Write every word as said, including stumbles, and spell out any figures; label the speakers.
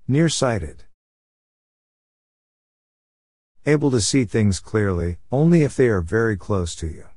Speaker 1: Nearsighted. Able to see things clearly, only if they are very close to you.